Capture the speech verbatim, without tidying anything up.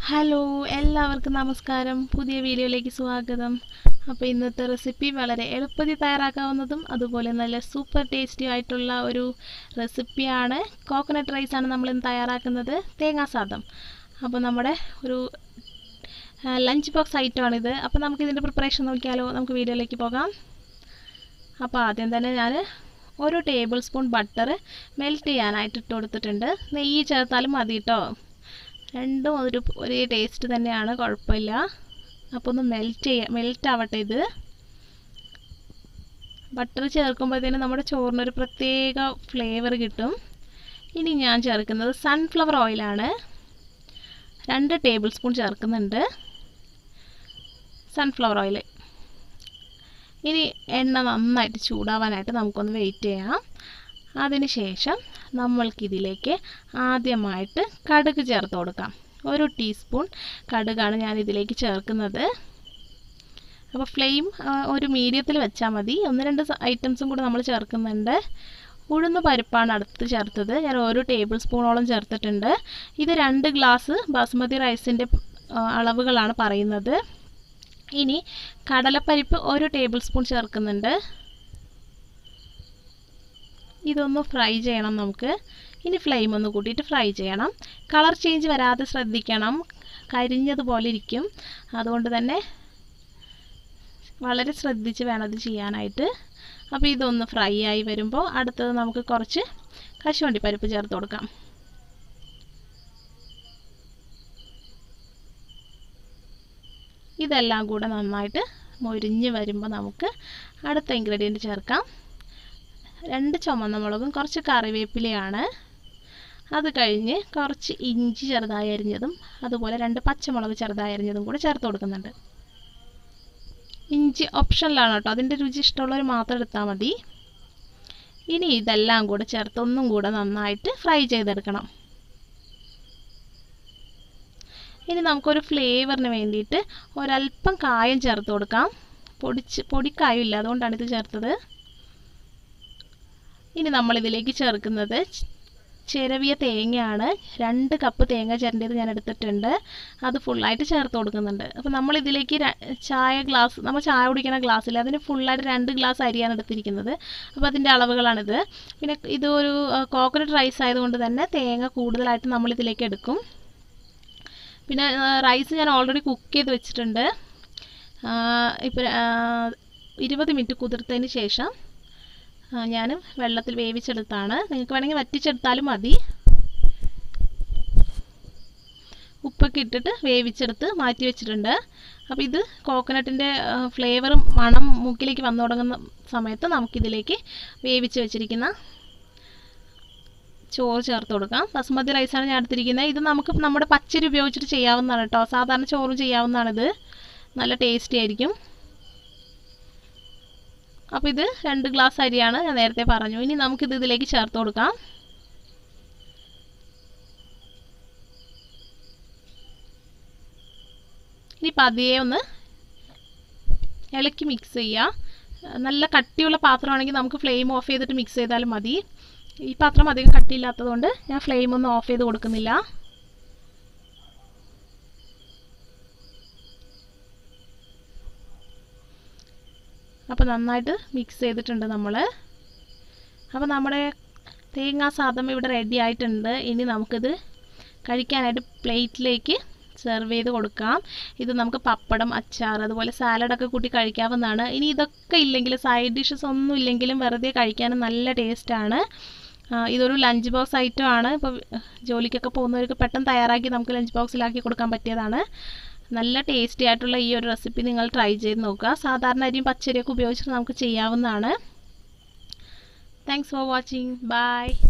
Hello എല്ലാവർക്കും നമസ്കാരം. പുതിയ വീഡിയോയിലേക്ക് സ്വാഗതം. അപ്പോൾ ഇന്നത്തെ റെസിപ്പി വളരെ എളുപ്പത്തിൽ തയ്യാറാക്കാവുന്നതും അതുപോലെ നല്ല സൂപ്പർ ടേസ്റ്റി ആയിട്ടുള്ള ഒരു റെസിപ്പിയാണ്. കോക്കനട്ട് റൈസാണ് നമ്മളിന്ന് തയ്യാറാക്കുന്നത്, തേങ്ങാ സാദം. അപ്പോൾ നമ്മുടെ ഒരു ലഞ്ച് ബോക്സ് ഐറ്റമാണിത്. അപ്പോൾ നമുക്കിതിൻ്റെ പ്രിപ്പറേഷൻ നോക്കിയാലോ? നമുക്ക് വീഡിയോയിലേക്ക് പോകാം. അപ്പോൾ ആദ്യം തന്നെ ഞാൻ ഒരു ടേബിൾ സ്പൂൺ ബട്ടർ മെൽറ്റ് ചെയ്യാനായിട്ട് ഇട്ട് കൊടുത്തിട്ടുണ്ട്. നെയ്യ് ചേർത്താലും മതി കേട്ടോ, രണ്ടും ഒരു ഒരേ ടേസ്റ്റ് തന്നെയാണ്, കുഴപ്പമില്ല. അപ്പോൾ ഒന്ന് മെൽറ്റ് ചെയ്യാം, മെൽറ്റ് ആവട്ടെ. ഇത് ബട്ടർ ചേർക്കുമ്പോഴത്തേനും നമ്മുടെ ചോറിനൊരു പ്രത്യേക ഫ്ലേവർ കിട്ടും. ഇനി ഞാൻ ചേർക്കുന്നത് സൺഫ്ലവർ ഓയിലാണ്, രണ്ട് ടേബിൾ സ്പൂൺ ചേർക്കുന്നുണ്ട് സൺഫ്ലവർ ഓയിൽ. ഇനി എണ്ണ നന്നായിട്ട് ചൂടാവാനായിട്ട് നമുക്കൊന്ന് വെയിറ്റ് ചെയ്യാം. അതിന് ശേഷം നമ്മൾക്കിതിലേക്ക് ആദ്യമായിട്ട് കടുക് ചേർത്ത് കൊടുക്കാം. ഒരു ടീസ്പൂൺ കടുകാണ് ഞാൻ ഇതിലേക്ക് ചേർക്കുന്നത്. അപ്പോൾ ഫ്ലെയിം ഒരു മീഡിയത്തിൽ വെച്ചാൽ മതി. ഒന്ന് രണ്ട് ഐറ്റംസും കൂടെ നമ്മൾ ചേർക്കുന്നുണ്ട്. ഉഴുന്ന് പരിപ്പാണ് അടുത്ത് ചേർത്തത്, ഞാൻ ഒരു ടേബിൾ സ്പൂണോളം ചേർത്തിട്ടുണ്ട്. ഇത് രണ്ട് ഗ്ലാസ് ബാസ്മതി റൈസിൻ്റെ അളവുകളാണ് പറയുന്നത്. ഇനി കടലപ്പരിപ്പ് ഒരു ടേബിൾ സ്പൂൺ ചേർക്കുന്നുണ്ട്. ഇതൊന്ന് ഫ്രൈ ചെയ്യണം നമുക്ക്. ഇനി ഫ്ലെയിം ഒന്ന് കൂട്ടിയിട്ട് ഫ്രൈ ചെയ്യണം. കളർ ചേഞ്ച് വരാതെ ശ്രദ്ധിക്കണം, കരിഞ്ഞതുപോലെ ഇരിക്കും. അതുകൊണ്ട് തന്നെ വളരെ ശ്രദ്ധിച്ച് വേണം ഇത് ചെയ്യാനായിട്ട്. അപ്പോൾ ഇതൊന്ന് ഫ്രൈ ആയി വരുമ്പോൾ അടുത്തത് നമുക്ക് കുറച്ച് കശുവണ്ടി പരിപ്പ് ചേർത്ത് കൊടുക്കാം. ഇതെല്ലാം കൂടെ നന്നായിട്ട് മൊരിഞ്ഞ് വരുമ്പോൾ നമുക്ക് അടുത്ത ഇൻഗ്രീഡിയൻറ്റ് ചേർക്കാം. രണ്ട് ചുമന്ന മുളകും കുറച്ച് കറിവേപ്പിലയാണ്. അത് കഴിഞ്ഞ് കുറച്ച് ഇഞ്ചി ചെറുതായി അരിഞ്ഞതും അതുപോലെ രണ്ട് പച്ചമുളക് ചെറുതായി അരിഞ്ഞതും കൂടെ ചേർത്ത് കൊടുക്കുന്നുണ്ട്. ഇഞ്ചി ഓപ്ഷനിലാണ് കേട്ടോ, അതിൻ്റെ രുചി ഇഷ്ടമുള്ളവർ മാത്രം എടുത്താൽ മതി. ഇനി ഇതെല്ലാം കൂടെ ചേർത്ത് ഒന്നും കൂടെ നന്നായിട്ട് ഫ്രൈ ചെയ്തെടുക്കണം. ഇനി നമുക്കൊരു ഫ്ലേവറിന് വേണ്ടിയിട്ട് ഒരല്പം കായം ചേർത്ത് കൊടുക്കാം. പൊടിച്ച് പൊടിക്കായം ഇല്ല, അതുകൊണ്ടാണ് ഇത് ചേർത്തത്. ഇനി നമ്മളിതിലേക്ക് ചേർക്കുന്നത് ചിരവിയ തേങ്ങയാണ്. രണ്ട് കപ്പ് തേങ്ങ ചിരണ്ടിയത് ഞാൻ എടുത്തിട്ടുണ്ട്, അത് ഫുള്ളായിട്ട് ചേർത്ത് കൊടുക്കുന്നുണ്ട്. അപ്പോൾ നമ്മളിതിലേക്ക് ചായ ഗ്ലാസ്, നമ്മൾ ചായ കുടിക്കുന്ന ഗ്ലാസ്സിൽ അതിന് ഫുള്ളായിട്ട് രണ്ട് ഗ്ലാസ് അരിയാണ് എടുത്തിരിക്കുന്നത്. അപ്പോൾ അതിൻ്റെ അളവുകളാണിത്. പിന്നെ ഇത് ഒരു കോക്കനട്ട് റൈസ് ആയതുകൊണ്ട് തന്നെ തേങ്ങ കൂടുതലായിട്ട് നമ്മളിതിലേക്ക് എടുക്കും. പിന്നെ റൈസ് ഞാൻ ഓൾറെഡി കുക്ക് ചെയ്ത് വെച്ചിട്ടുണ്ട്. ഇപ്പോൾ ഇരുപത് മിനിറ്റ് കുതിർത്തതിന് ശേഷം ഞാൻ വെള്ളത്തിൽ വേവിച്ചെടുത്താണ്. നിങ്ങൾക്ക് വേണമെങ്കിൽ വറ്റിച്ചെടുത്താലും മതി. ഉപ്പൊക്കെ ഇട്ടിട്ട് വേവിച്ചെടുത്ത് മാറ്റി വെച്ചിട്ടുണ്ട്. അപ്പോൾ ഇത് കോക്കനട്ടിൻ്റെ ഫ്ലേവറും മണം മൂക്കിലേക്ക് വന്നു തുടങ്ങുന്ന സമയത്ത് നമുക്കിതിലേക്ക് വേവിച്ച് വെച്ചിരിക്കുന്ന ചോറ് ചേർത്ത് കൊടുക്കാം. ബസ്മതി റൈസാണ് ഞാൻ എടുത്തിരിക്കുന്നത്. ഇത് നമുക്ക് നമ്മുടെ പച്ചരി ഉപയോഗിച്ചിട്ട് ചെയ്യാവുന്നതാണ് കേട്ടോ, സാധാരണ ചോറും ചെയ്യാവുന്നതാണിത്, നല്ല ടേസ്റ്റി ആയിരിക്കും. അപ്പോൾ ഇത് രണ്ട് ഗ്ലാസ് അരിയാണ്, ഞാൻ നേരത്തെ പറഞ്ഞു. ഇനി നമുക്കിത് ഇതിലേക്ക് ചേർത്ത് കൊടുക്കാം. ഇനി പതിയെ ഒന്ന് ഇളക്കി മിക്സ് ചെയ്യുക. നല്ല കട്ടിയുള്ള പാത്രമാണെങ്കിൽ നമുക്ക് ഫ്ലെയിം ഓഫ് ചെയ്തിട്ട് മിക്സ് ചെയ്താലും മതി. ഈ പാത്രം അധികം കട്ടിയില്ലാത്തതുകൊണ്ട് ഞാൻ ഫ്ലെയിം ഒന്നും ഓഫ് ചെയ്ത് കൊടുക്കുന്നില്ല. അപ്പോൾ നന്നായിട്ട് മിക്സ് ചെയ്തിട്ടുണ്ട് നമ്മൾ. അപ്പോൾ നമ്മുടെ തേങ്ങാ സാദം ഇവിടെ റെഡി ആയിട്ടുണ്ട്. ഇനി നമുക്കിത് കഴിക്കാനായിട്ട് പ്ലേറ്റിലേക്ക് സെർവ് ചെയ്ത് കൊടുക്കാം. ഇത് നമുക്ക് പപ്പടം, അച്ചാർ, അതുപോലെ സാലഡൊക്കെ കൂട്ടി കഴിക്കാവുന്നതാണ്. ഇനി ഇതൊക്കെ ഇല്ലെങ്കിൽ, സൈഡ് ഡിഷസ് ഒന്നും ഇല്ലെങ്കിലും വെറുതെ കഴിക്കാനും നല്ല ടേസ്റ്റാണ്. ഇതൊരു ലഞ്ച് ബോക്സ് ഐറ്റം ആണ്. ഇപ്പോൾ ജോലിക്കൊക്കെ പോകുന്നവർക്ക് പെട്ടെന്ന് തയ്യാറാക്കി നമുക്ക് ലഞ്ച് ബോക്സിലാക്കി കൊടുക്കാൻ പറ്റിയതാണ്. നല്ല ടേസ്റ്റി ആയിട്ടുള്ള ഈ ഒരു റെസിപ്പി നിങ്ങൾ ട്രൈ ചെയ്ത് നോക്കുക. സാധാരണ അരിയും പച്ചരിയൊക്കെ ഉപയോഗിച്ചിട്ട് നമുക്ക് ചെയ്യാവുന്നതാണ്. Thanks for watching. ബൈ.